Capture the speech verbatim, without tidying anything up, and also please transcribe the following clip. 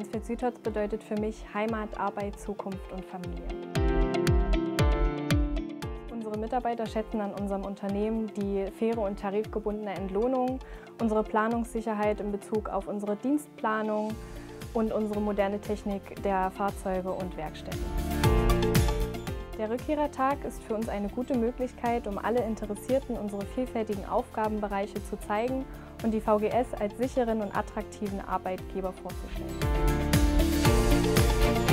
Mansfeld-Südholz bedeutet für mich Heimat, Arbeit, Zukunft und Familie. Unsere Mitarbeiter schätzen an unserem Unternehmen die faire und tarifgebundene Entlohnung, unsere Planungssicherheit in Bezug auf unsere Dienstplanung und unsere moderne Technik der Fahrzeuge und Werkstätten. Der Rückkehrertag ist für uns eine gute Möglichkeit, um alle Interessierten unsere vielfältigen Aufgabenbereiche zu zeigen und die V G S als sicheren und attraktiven Arbeitgeber vorzustellen.